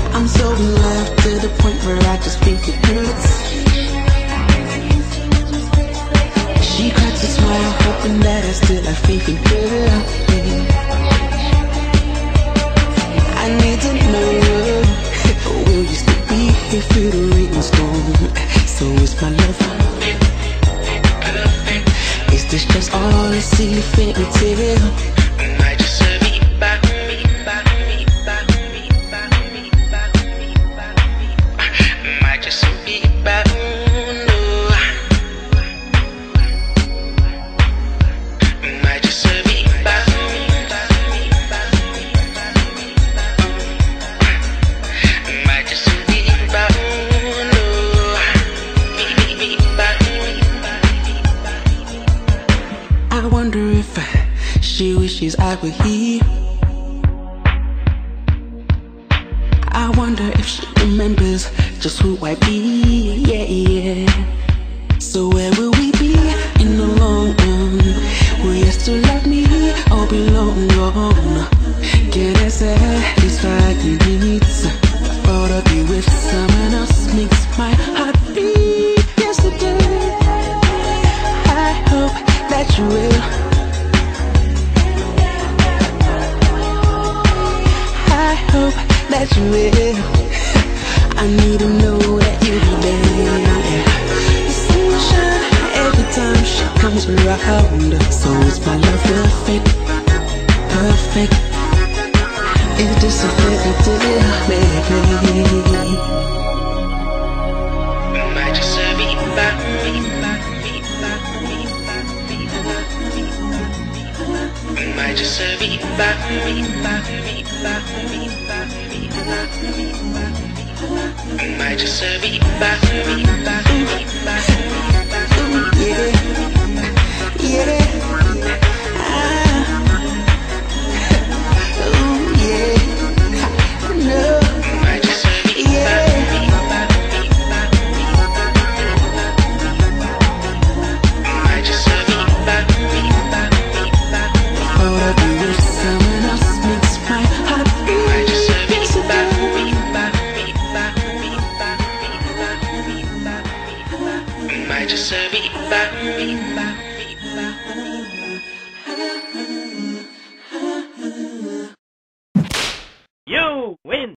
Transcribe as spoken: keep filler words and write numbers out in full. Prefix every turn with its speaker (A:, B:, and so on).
A: I'm so in love to the point where I just think it hurts. She cracks a smile, hoping that I still have faith in her. I need to know, will you still be here through the rain and storm? So is my love perfect? Is this just all a silly fairy tale? Might just be back me, back me, back me, back me, back me, back me. Might just be back, no. Might just be back me, back me, back me, back me, back me. Might just be back, no. Me, me, back me, back me, back me. I wonder if she wishes I were here. I wonder if she remembers just who I be, yeah, yeah. So where will we be in the long run? Will you still love me or be long gone? Can I satisfy your needs? The thought of you with someone else makes my heart beat yesterday. I hope that you will. I hope that you will. I need to know that you'll be there. The sunshine every time she comes around. So is my love perfect? Perfect. Is this a fairy tale, baby? Might just be back me, back me, back me, back me, back me. Might just be back me, back me, back me, back me, back me, back me. Might just be back me, back me, back me, back me. Yeah, yeah. Ah. Ooh, yeah. No. Might just be back me, back me, back me, back me, back me. Might just be back me, back me, back me. Thought of you with someone else makes my heart beat. Might just be back me, back me, back me, back me, back me, back me, back me. Might just be back me, back me.